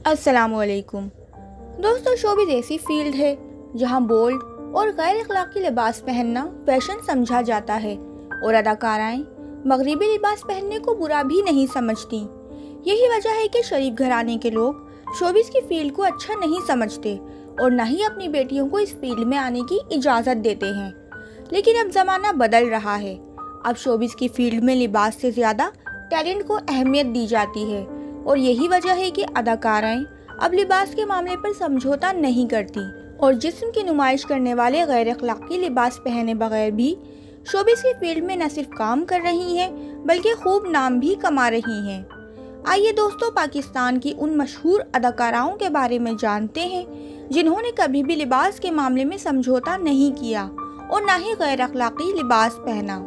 अस्सलामुअलैकुम दोस्तों, शोबिज़ ऐसी फील्ड है जहां बोल्ड और गैर अखलाकी लिबास पहनना फैशन समझा जाता है और अदाकाराएं मगरिबी लिबास पहनने को बुरा भी नहीं समझती। यही वजह है कि शरीफ घराने के लोग शोबिज़ की फील्ड को अच्छा नहीं समझते और न ही अपनी बेटियों को इस फील्ड में आने की इजाज़त देते हैं। लेकिन अब ज़माना बदल रहा है। अब शोबिज़ की फील्ड में लिबास से ज़्यादा टैलेंट को अहमियत दी जाती है और यही वजह है कि अदाकाराएं अब लिबास के मामले पर समझौता नहीं करती और जिस्म की नुमाइश करने वाले गैर अखलाकी लिबास पहने बगैर भी शोबिज़ की फील्ड में न सिर्फ काम कर रही हैं बल्कि खूब नाम भी कमा रही हैं। आइए दोस्तों, पाकिस्तान की उन मशहूर अदाकाराओं के बारे में जानते हैं जिन्होंने कभी भी लिबास के मामले में समझौता नहीं किया और न ही गैर अखलाकी लिबास पहना।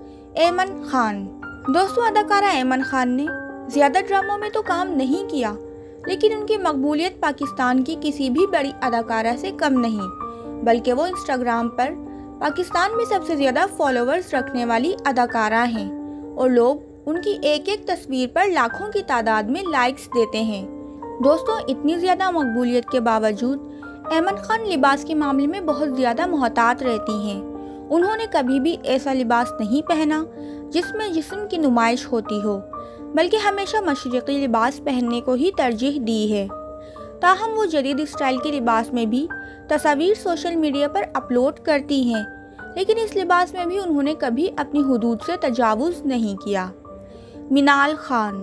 ऐमन खान। दोस्तों, अदाकारा ऐमन खान ने ज़्यादा ड्रामों में तो काम नहीं किया, लेकिन उनकी मकबूलियत पाकिस्तान की किसी भी बड़ी अदाकारा से कम नहीं, बल्कि वो इंस्टाग्राम पर पाकिस्तान में सबसे ज़्यादा फॉलोअर्स रखने वाली अदाकारा हैं और लोग उनकी एक एक तस्वीर पर लाखों की तादाद में लाइक्स देते हैं। दोस्तों, इतनी ज़्यादा मकबूलियत के बावजूद ऐमन खान लिबास के मामले में बहुत ज़्यादा मोहतात रहती हैं। उन्होंने कभी भी ऐसा लिबास नहीं पहना जिसमें जिस्म की नुमाइश होती हो, बल्कि हमेशा मशरिकी लिबास पहनने को ही तरजीह दी है। ताहम वो जदीद स्टाइल के लिबास में भी तस्वीर सोशल मीडिया पर अपलोड करती हैं, लेकिन इस लिबास में भी उन्होंने कभी अपनी हुदूद से तजावुज़ नहीं किया। मिनाल खान।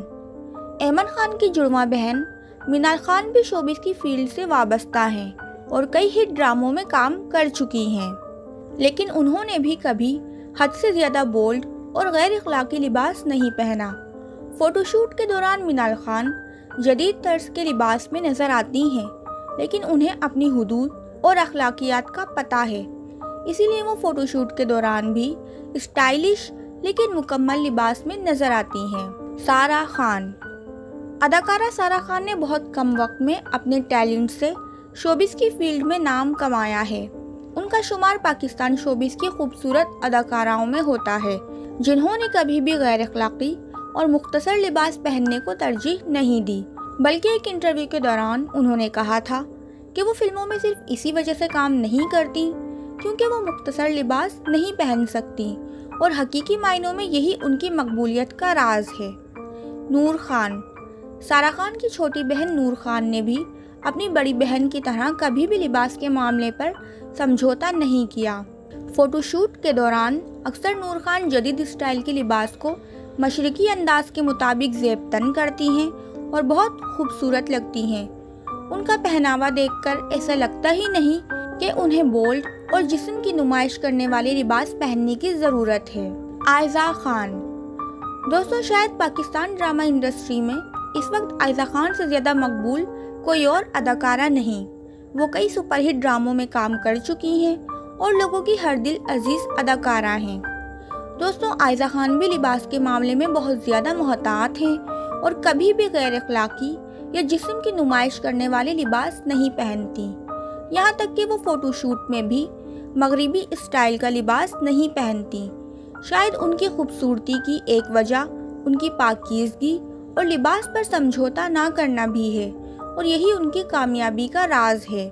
ऐमन खान की जुड़वा बहन मिनाल खान भी शोबिज़ की फील्ड से वाबस्ता हैं और कई हिट ड्रामों में काम कर चुकी हैं, लेकिन उन्होंने भी कभी हद से ज़्यादा बोल्ड और गैर अखलाकी लिबास नहीं पहना। फ़ोटोशूट के दौरान मिनाल खान जदीद तर्ज के लिबास में नज़र आती हैं, लेकिन उन्हें अपनी हुदूद और अखलाकियात का पता है, इसीलिए वो फ़ोटोशूट के दौरान भी स्टाइलिश लेकिन मुकम्मल लिबास में नज़र आती हैं। सारा खान। अदाकारा सारा खान ने बहुत कम वक्त में अपने टैलेंट से शोबिज़ की फील्ड में नाम कमाया है। उनका शुमार पाकिस्तान शोबिज़ की खूबसूरत अदाकाराओं में होता है जिन्होंने कभी भी गैर अखलाकी और मुख्तसर लिबास पहनने को तरजीह नहीं दी, बल्कि एक इंटरव्यू के दौरान उन्होंने कहा था कि वो फिल्मों में सिर्फ इसी वजह से काम नहीं करती क्योंकि वो मुख्तसर लिबास नहीं पहन सकती और हकीकी मायनों में यही उनकी मकबूलियत का राज है। नूर खान। सारा खान की छोटी बहन नूर खान ने भी अपनी बड़ी बहन की तरह कभी भी लिबास के मामले पर समझौता नहीं किया। फ़ोटोशूट के दौरान अक्सर नूर खान जदीद स्टाइल के लिबास को मशरिकी अंदाज के मुताबिक ज़ेब तन करती हैं और बहुत खूबसूरत लगती हैं। उनका पहनावा देखकर ऐसा लगता ही नहीं कि उन्हें बोल्ड और जिस्म की नुमाइश करने वाले लिबास पहनने की ज़रूरत है। आयज़ा खान। दोस्तों, शायद पाकिस्तान ड्रामा इंडस्ट्री में इस वक्त आयज़ा खान से ज़्यादा मकबूल कोई और अदाकारा नहीं। वो कई सुपरहिट ड्रामों में काम कर चुकी हैं और लोगों की हर दिल अजीज़ अदाकारा हैं। दोस्तों, आयज़ा खान भी लिबास के मामले में बहुत ज़्यादा मोहतात हैं और कभी भी गैर अखलाकी या जिस्म की नुमाइश करने वाले लिबास नहीं पहनती। यहाँ तक कि वो फ़ोटोशूट में भी मगरिबी स्टाइल का लिबास नहीं पहनती। शायद उनकी खूबसूरती की एक वजह उनकी पाकीज़गी और लिबास पर समझौता ना करना भी है और यही उनकी कामयाबी का राज है।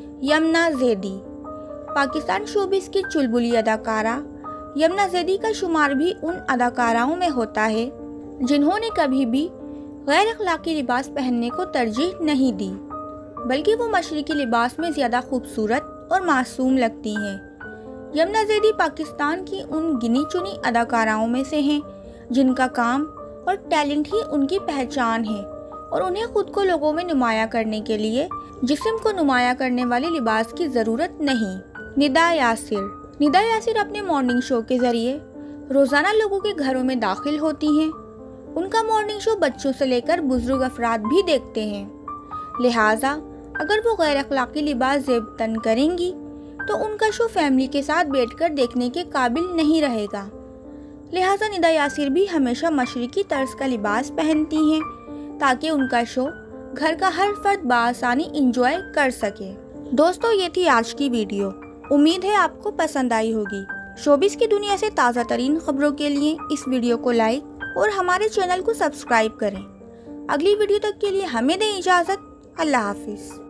यमुना ज़ैदी। पाकिस्तान शोबिज़ की चुलबुली अदाकारा यमुना ज़ैदी का शुमार भी उन अदाकाराओं में होता है जिन्होंने कभी भी गैर अखलाकी लिबास पहनने को तरजीह नहीं दी, बल्कि वो मशरिकी लिबास में ज़्यादा खूबसूरत और मासूम लगती हैं। यमुना ज़ैदी पाकिस्तान की उन गिनी चुनी अदाकाराओं में से हैं जिनका काम और टैलेंट ही उनकी पहचान है और उन्हें खुद को लोगों में नुमाया करने के लिए जिस्म को नुमाया करने वाले लिबास की ज़रूरत नहीं। निदा यासिर। निदा यासिर अपने मॉर्निंग शो के ज़रिए रोज़ाना लोगों के घरों में दाखिल होती हैं। उनका मॉर्निंग शो बच्चों से लेकर बुजुर्ग अफराद भी देखते हैं। लिहाजा अगर वो गैर अखलाकी लिबास ज़ेब तन करेंगी तो उनका शो फैमिली के साथ बैठकर देखने के काबिल नहीं रहेगा। लिहाजा निदा यासिर भी हमेशा मशरिकी तर्ज का लिबास पहनती हैं ताकि उनका शो घर का हर फर्द बआसानी इंजॉय कर सके। दोस्तों, ये थी आज की वीडियो। उम्मीद है आपको पसंद आई होगी। शोबिज़ की दुनिया से ताज़ा तरीन खबरों के लिए इस वीडियो को लाइक और हमारे चैनल को सब्सक्राइब करें। अगली वीडियो तक के लिए हमें दें इजाज़त। अल्लाह हाफिज़।